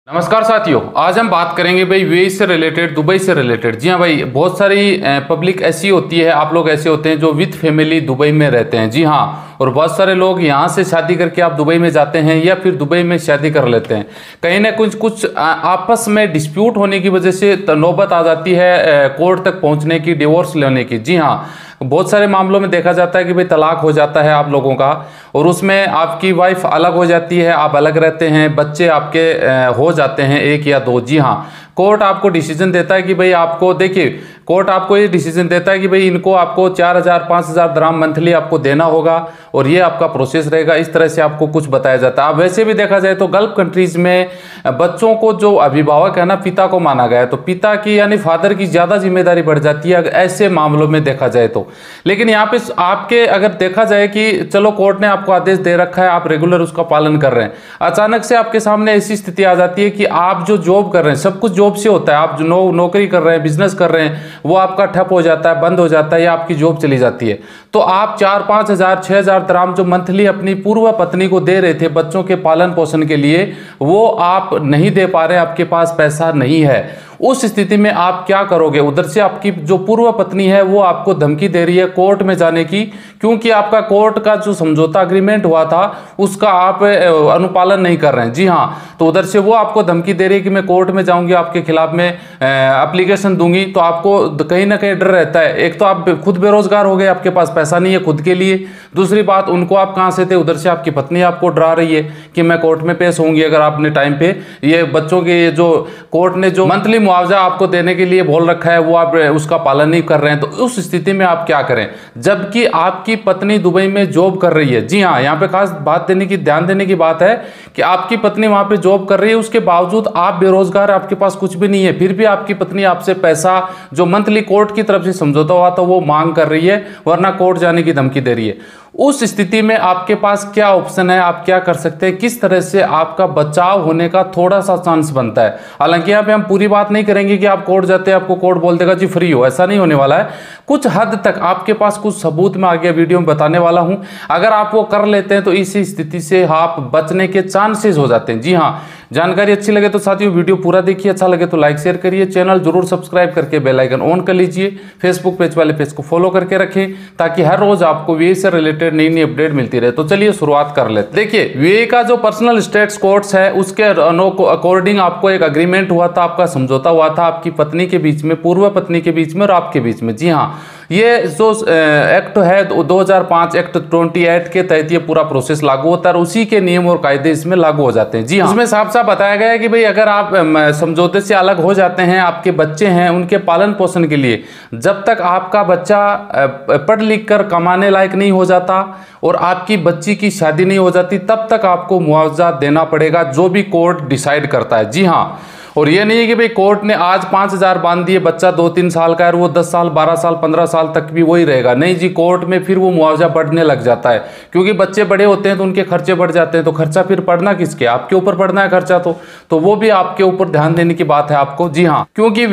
नमस्कार साथियों, आज हम बात करेंगे भाई यूएई से रिलेटेड, दुबई से रिलेटेड। जी हाँ भाई, बहुत सारी पब्लिक ऐसी होती है, आप लोग ऐसे होते हैं जो विद फैमिली दुबई में रहते हैं। जी हाँ, और बहुत सारे लोग यहाँ से शादी करके आप दुबई में जाते हैं या फिर दुबई में शादी कर लेते हैं। कहीं ना कुछ आपस में डिस्प्यूट होने की वजह से नौबत आ जाती है कोर्ट तक पहुँचने की, डिवोर्स लेने की। जी हाँ, बहुत सारे मामलों में देखा जाता है कि भाई तलाक हो जाता है आप लोगों का, और उसमें आपकी वाइफ अलग हो जाती है, आप अलग रहते हैं, बच्चे आपके हो जाते हैं एक या दो। जी हाँ, कोर्ट आपको डिसीजन देता है कि भाई आपको, देखिए कोर्ट आपको ये डिसीजन देता है कि भाई इनको आपको 4,000 5,000 दराम मंथली आपको देना होगा और ये आपका प्रोसेस रहेगा। इस तरह से आपको कुछ बताया जाता है। अब वैसे भी देखा जाए तो गल्फ कंट्रीज में बच्चों को जो अभिभावक है ना, पिता को माना गया है, तो पिता की यानी फादर की ज़्यादा जिम्मेदारी बढ़ जाती है ऐसे मामलों में देखा जाए तो। लेकिन यहाँ पे आपके अगर देखा जाए कि चलो कोर्ट ने आपको आदेश दे रखा है, आप रेगुलर उसका पालन कर रहे हैं, अचानक से आपके सामने ऐसी स्थिति आ जाती है कि आप जो जॉब कर रहे हैं, सब कुछ जॉब से होता है, आप जो नौकरी कर रहे हैं, बिजनेस कर रहे हैं, वो आपका ठप हो जाता है, बंद हो जाता है या आपकी जॉब चली जाती है, तो आप 4-5 हज़ार 6,000 दराम जो मंथली अपनी पूर्व पत्नी को दे रहे थे बच्चों के पालन पोषण के लिए, वो आप नहीं दे पा रहे, आपके पास पैसा नहीं है। उस स्थिति में आप क्या करोगे? उधर से आपकी जो पूर्व पत्नी है वो आपको धमकी दे रही है कोर्ट में जाने की, क्योंकि आपका कोर्ट का जो समझौता अग्रीमेंट हुआ था उसका आप अनुपालन नहीं कर रहे हैं। जी हाँ, तो उधर से वो आपको धमकी दे रही है कि मैं कोर्ट में जाऊंगी, आपके खिलाफ में एप्लीकेशन दूंगी। तो आपको कहीं ना कहीं डर रहता है, एक तो आप खुद बेरोजगार हो गए, आपके पास पैसा नहीं है खुद के लिए, दूसरी बात उनको आप कहाँ से थे, उधर से आपकी पत्नी आपको डरा रही है कि मैं कोर्ट में पेश होंगी अगर आपने टाइम पे ये बच्चों के जो कोर्ट ने जो मंथली मुआवजा आपको देने के लिए बोल रखा है वो आप उसका पालन नहीं कर रहे हैं। तो उस स्थिति में आप क्या करें जबकि आपकी पत्नी दुबई में जॉब कर रही है? जी हाँ, यहाँ पे खास बात ध्यान देने की बात है कि आपकी पत्नी वहां पे जॉब कर रही है, उसके बावजूद आप बेरोजगार, आपके पास कुछ भी नहीं है, फिर भी आपकी पत्नी आपसे पैसा जो मंथली कोर्ट की तरफ से समझौता हुआ था वो मांग कर रही है, वरना कोर्ट जाने की धमकी दे रही है। उस स्थिति में आपके पास क्या ऑप्शन है, आप क्या कर सकते हैं, किस तरह से आपका बचाव होने का थोड़ा सा चांस बनता है? हालांकि यहाँ पे हम पूरी बात नहीं करेंगे कि आप कोर्ट जाते हैं आपको कोर्ट बोल देगा जी फ्री हो, ऐसा नहीं होने वाला है। कुछ हद तक आपके पास कुछ सबूत मैं आगे वीडियो में बताने वाला हूं, अगर आप वो कर लेते हैं तो इस स्थिति से आप बचने के चांसेस हो जाते हैं। जी हाँ, जानकारी अच्छी लगे तो साथियों वीडियो पूरा देखिए, अच्छा लगे तो लाइक शेयर करिए, चैनल जरूर सब्सक्राइब करके बेल आइकन ऑन कर लीजिए, फेसबुक पेज वाले पेज को फॉलो करके रखें ताकि हर रोज आपको वीए से रिलेटेड नई नई अपडेट मिलती रहे। तो चलिए शुरुआत कर लेते हैं। देखिए, वीए का जो पर्सनल स्टेट्स कोर्ट्स है उसके अकॉर्डिंग आपको एक एग्रीमेंट हुआ था, आपका समझौता हुआ था आपकी पत्नी के बीच में, पूर्व पत्नी के बीच में और आपके बीच में। जी हाँ, ये जो एक्ट है 2005 एक्ट 28 के तहत ये पूरा प्रोसेस लागू होता है और उसी के नियम और कायदे इसमें लागू हो जाते हैं। जी हाँ, उसमें साफ साफ बताया गया है कि भाई अगर आप समझौते से अलग हो जाते हैं, आपके बच्चे हैं, उनके पालन पोषण के लिए जब तक आपका बच्चा पढ़ लिख कर कमाने लायक नहीं हो जाता और आपकी बच्ची की शादी नहीं हो जाती, तब तक आपको मुआवजा देना पड़ेगा, जो भी कोर्ट डिसाइड करता है। जी हाँ, और ये नहीं है कि भाई कोर्ट ने आज 5,000 बांध दिए, बच्चा 2-3 साल का है और वो 10 साल 12 साल 15 साल तक भी वही रहेगा। नहीं जी, कोर्ट में फिर वो मुआवजा बढ़ने लग जाता है, क्योंकि बच्चे बड़े होते हैं तो उनके खर्चे बढ़ जाते हैं, तो खर्चा फिर पड़ना किसके, आपके ऊपर पड़ना है खर्चा। तो वो भी आपके ऊपर ध्यान देने की बात है आपको। जी हाँ, क्योंकि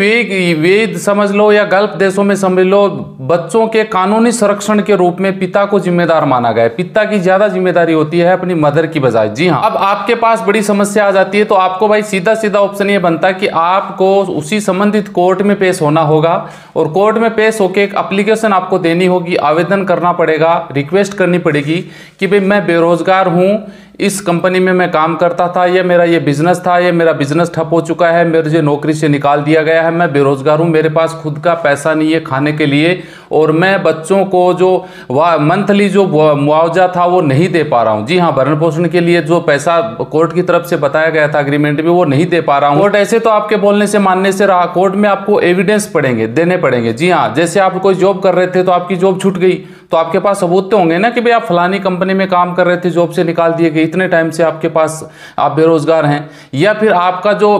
वे समझ लो या गल्फ देशों में समझ लो, बच्चों के कानूनी संरक्षण के रूप में पिता को जिम्मेदार माना गया है, पिता की ज्यादा जिम्मेदारी होती है अपनी मदर की बजाय। जी हाँ, अब आपके पास बड़ी समस्या आ जाती है तो आपको भाई सीधा सीधा ऑप्शन ये बनता है कि आपको उसी संबंधित कोर्ट में पेश होना होगा और कोर्ट में पेश होकर एक एप्लीकेशन आपको देनी होगी, आवेदन करना पड़ेगा, रिक्वेस्ट करनी पड़ेगी कि भाई मैं बेरोजगार हूं, इस कंपनी में मैं काम करता था, ये मेरा ये बिजनेस था, ये मेरा बिजनेस ठप हो चुका है, मुझे नौकरी से निकाल दिया गया है, मैं बेरोजगार हूं, मेरे पास खुद का पैसा नहीं है खाने के लिए और मैं बच्चों को जो मंथली जो मुआवजा था वो नहीं दे पा रहा हूं। जी हाँ, भरण पोषण के लिए जो पैसा कोर्ट की तरफ से बताया गया था अग्रीमेंट में वो नहीं दे पा रहा हूं। कोर्ट ऐसे तो आपके बोलने से मानने से रहा, कोर्ट में आपको एविडेंस देने पड़ेंगे। जी हाँ, जैसे आप कोई जॉब कर रहे थे तो आपकी जॉब छूट गई तो आपके पास सबूत तो होंगे ना कि भाई आप फलानी कंपनी में काम कर रहे थे, जॉब से निकाल दिए गए, इतने टाइम से आपके पास आप बेरोजगार हैं, या फिर आपका जो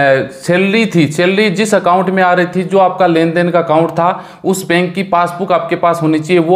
सैलरी थी, सैलरी जिस अकाउंट में आ रही थी, जो आपका लेन देन का अकाउंट था, उस बैंक की पासबुक आपके पास होनी चाहिए, वो आप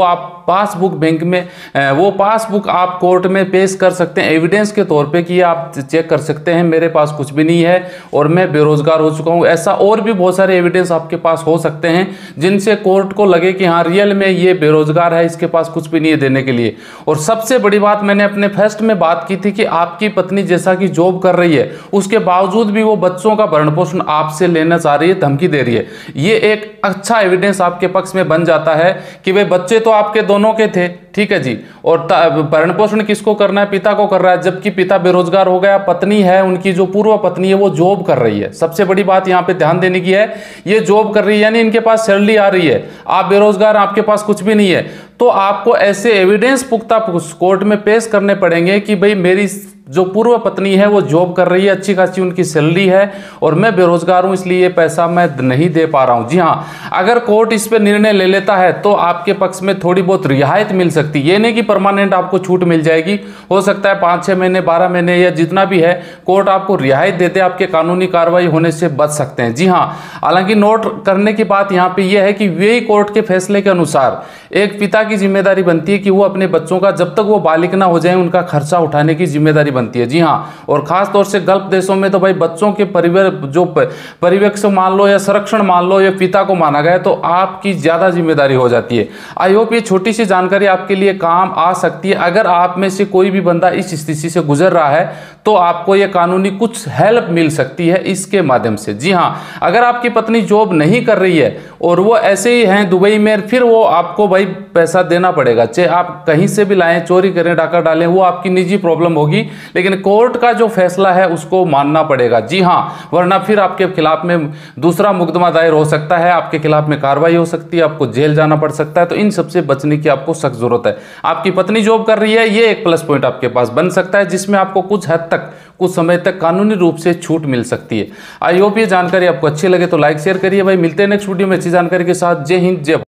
पासबुक बैंक में वो पासबुक आप कोर्ट में पेश कर सकते हैं एविडेंस के तौर पे कि आप चेक कर सकते हैं मेरे पास कुछ भी नहीं है और मैं बेरोजगार हो चुका हूं। ऐसा और भी बहुत सारे एविडेंस आपके पास हो सकते हैं जिनसे कोर्ट को लगे कि हाँ रियल में ये बेरोजगार है, इसके पास कुछ भी नहीं है देने के लिए। और सबसे बड़ी बात मैंने अपने फर्स्ट में बात की थी कि आपकी पत्नी जैसा कि जॉब कर रही है उसके बावजूद भी वो बच्चों का भरण पोषण आपसे लेना चाह रही है, धमकी दे रही है। ये एक अच्छा एविडेंस आपके पक्ष में बन जाता है कि भाई बच्चे तो आपके दोनों के थे, ठीक है जी, और भरण पोषण किसको करना है, पिता को कर रहा है, जबकि पिता बेरोजगार हो गया, पत्नी है उनकी जो पूर्व पत्नी है वो जॉब कर रही है। सबसे बड़ी बात यहां पे ध्यान देने की है, ये जॉब कर रही है यानी इनके पास सैलरी आ रही है, आप बेरोजगार, आपके पास कुछ भी नहीं है। तो आपको ऐसे एविडेंस पुख्ता कोर्ट में पेश करने पड़ेंगे कि भाई मेरी जो पूर्व पत्नी है वो जॉब कर रही है, अच्छी खासी उनकी सैलरी है और मैं बेरोजगार हूं, इसलिए ये पैसा मैं नहीं दे पा रहा हूं। जी हां, अगर कोर्ट इस पर निर्णय ले लेता है तो आपके पक्ष में थोड़ी बहुत रियायत मिल सकती है। ये नहीं कि परमानेंट आपको छूट मिल जाएगी, हो सकता है 5-6 महीने 12 महीने या जितना भी है कोर्ट आपको रियायत देते, आपके कानूनी कार्रवाई होने से बच सकते हैं। जी हाँ, हालांकि नोट करने की बात यहाँ पे यह है कि वे कोर्ट के फैसले के अनुसार एक पिता की जिम्मेदारी बनती है कि वो अपने बच्चों का जब तक वो बालिग ना हो जाए उनका खर्चा उठाने की जिम्मेदारी बनती है। जी हाँ, और खास तौर से गल्फ देशों में तो भाई बच्चों के परिवार जो परिवेश मान लो या संरक्षण मान लो या पिता को माना गया तो आपकी ज्यादा जिम्मेदारी हो जाती है। आई होप ये छोटी सी जानकारी आपके लिए काम आ सकती है। अगर आप में से कोई भी बंदा इस स्थिति से गुजर रहा है तो आपको ये कानूनी कुछ हेल्प मिल सकती है इसके माध्यम से। जी हाँ, अगर आपकी पत्नी जॉब नहीं कर रही है और वो ऐसे ही हैं दुबई में, फिर वो आपको भाई पैसा देना पड़ेगा, चाहे आप कहीं से भी लाएं, चोरी करें, डाका डालें, वो आपकी निजी प्रॉब्लम होगी, लेकिन कोर्ट का जो फैसला है उसको मानना पड़ेगा। जी हाँ, वरना फिर आपके खिलाफ में दूसरा मुकदमा दायर हो सकता है, आपके खिलाफ में कार्रवाई हो सकती है, आपको जेल जाना पड़ सकता है। तो इन सबसे बचने की आपको सख्त जरूरत है। आपकी पत्नी जॉब कर रही है, ये एक प्लस पॉइंट आपके पास बन सकता है जिसमें आपको कुछ हद तक कुछ समय तक कानूनी रूप से छूट मिल सकती है। आई होप ये जानकारी आपको अच्छी लगे तो लाइक शेयर करिए भाई। मिलते हैं नेक्स्ट वीडियो में अच्छी जानकारी के साथ। जय हिंद, जय भारत।